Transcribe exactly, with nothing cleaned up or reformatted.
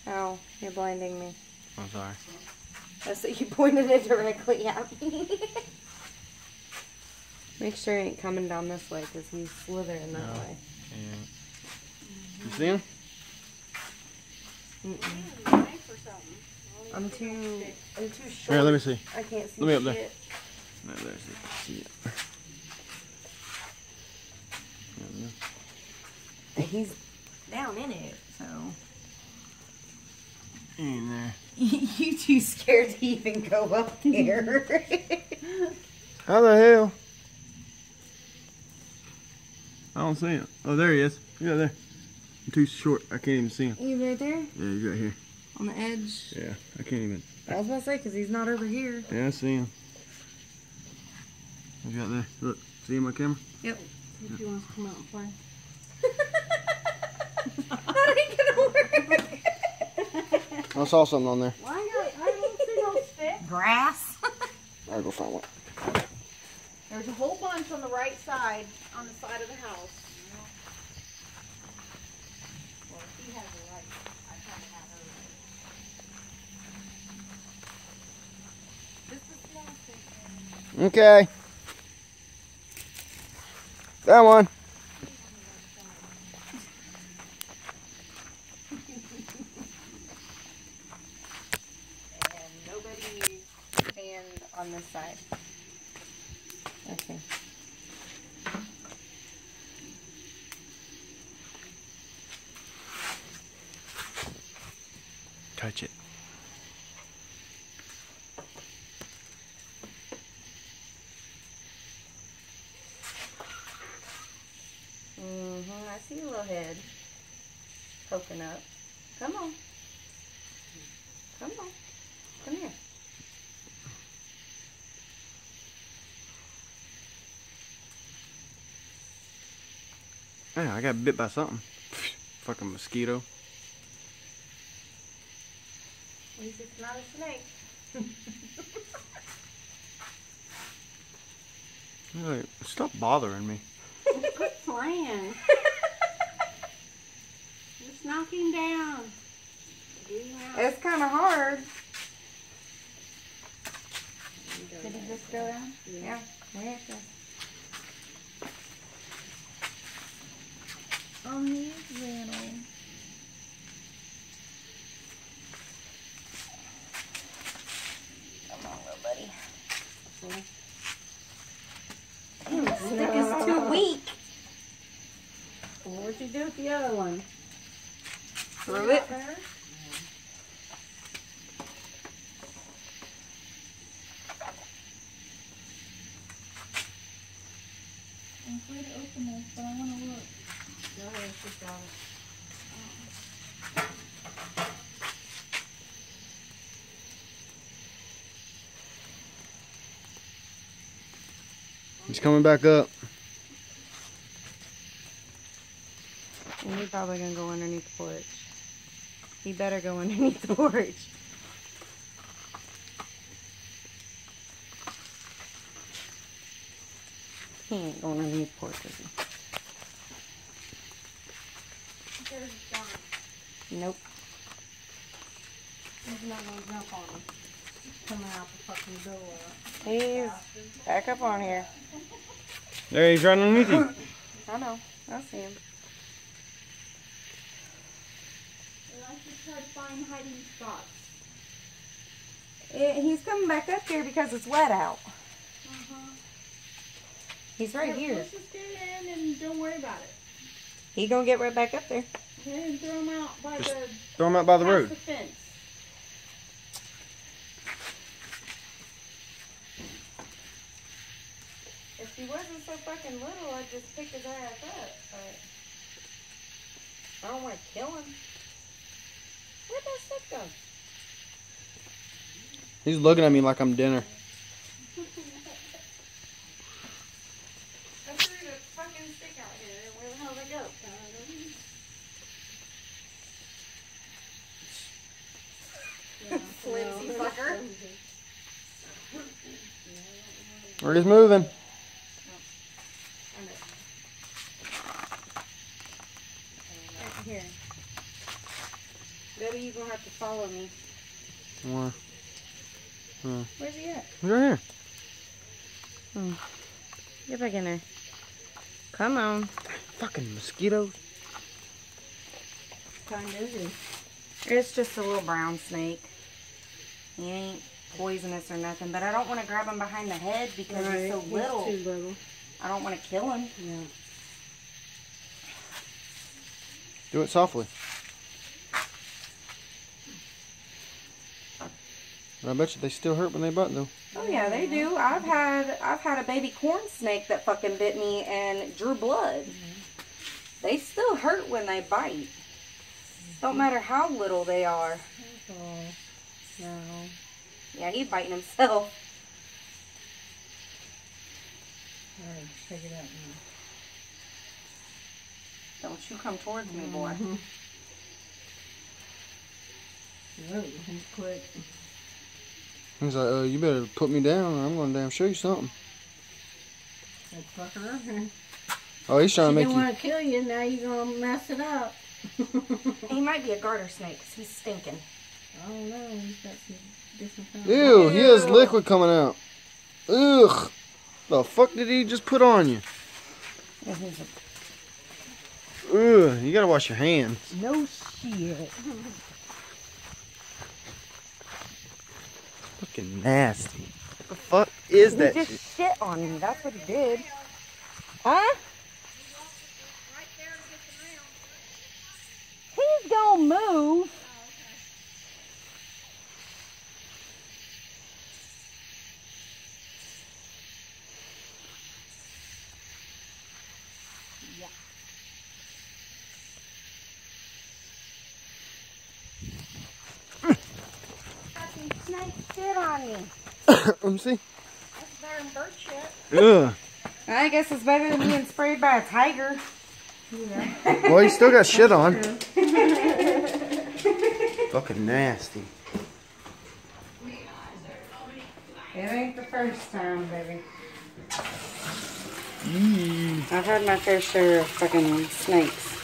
Oh, you're blinding me. I'm sorry. That's that you pointed it directly at me. Make sure he ain't coming down this way because he's slithering that No. way. Yeah. You see him? Mm-mm. I'm too, I'm too short. Here, let me see. I can't see Let me up shit. there. No, there's it. See it. He's down in it, so. In there. You too scared to even go up there. How the hell? I don't see him. Oh, there he is. Yeah, there. I'm too short. I can't even see him. He's right there? Yeah, he's right here. On the edge? Yeah, I can't even. I was about to say, because he's not over here. Yeah, I see him. He's right there. Look, see him on camera? Yep. See if he wants to come out and play. That ain't gonna work. I saw something on there. Why not? I don't see no stick. Grass. I'll go find one. There's a whole bunch on the right side, on the side of the house. Well, he has the right. I kind of have her right. This is small stick. Okay. That one. And nobody stand on this side. Okay. Touch it. Mm-hmm. I see your little head poking up. Come on. Come on. Come here. Yeah, I got bit by something. Fucking mosquito. At least it's not a snake. Like, stop bothering me. Quit playing. Just knock him down. Get him out. It's kind of hard. Did he just go down? Yeah. Yeah. There it goes. Oh, he's little. Come on, little buddy. The snake is too weak. Well, what'd you do with the other one? Threw it. There? I'm afraid to open this, but I want to look. Go ahead, she's got it. He's coming back up. And he's probably gonna go underneath the porch. He better go underneath the porch. He ain't going underneath the porch, is he? There's John. Nope. He's not going to jump on him. He's coming out the fucking door. He's back up on here. There, he's right underneath you. I know. I see him. They like to try to find hiding spots. Eh, he's coming back up here because it's wet out. Uh-huh. He's right Let's- here. Let's just get in and don't worry about it. He gonna get right back up there. Okay, and throw him out by Just the, throw him out by the past road. the fence. If he wasn't so fucking little, I'd just pick his ass up. But I don't want to kill him. Where'd that stick go? He's looking at me like I'm dinner. I threw the fucking stick out here. Where the hell did it go? Yeah, Flimsy well, fucker. We're just moving. Right here. Maybe you're gonna have to follow me. Why? Uh, Where's he at? He's right here. Hmm. Get back in there. Come on. Fucking mosquitoes. What kind is he? It's just a little brown snake. He ain't poisonous or nothing, but I don't want to grab him behind the head because Right, he's so he's little. too little. I don't want to kill him. Yeah. Do it softly. I bet you they still hurt when they bite though. Oh yeah, they do. I've had I've had a baby corn snake that fucking bit me and drew blood. Mm-hmm. They still hurt when they bite. Don't matter how little they are. Oh, no. Yeah, he's biting himself. Alright, check it out now. Don't you come towards me, boy. Mm-hmm. Whoa, he's quick. He's like, uh, you better put me down or I'm gonna damn show you something. That fucker. Oh, he's trying She to make didn't you. want to kill you, now you're going to mess it up. He might be a garter snake because he's stinking. I don't know, he's got some different kinds. Ew, he has liquid coming out. Ugh. The fuck did he just put on you? Ugh, you gotta wash your hands. No shit. Fucking nasty. What the fuck is He that just shit? shit on me. That's what he did. Huh? He's gonna move. Fucking snake shit on me. Let me see. That's better than bird shit. Ugh. I guess it's better than being sprayed by a tiger. Yeah. Well, you still got shit on. Fucking nasty. It ain't the first time, baby. Yee. I've had my fair share of fucking snakes.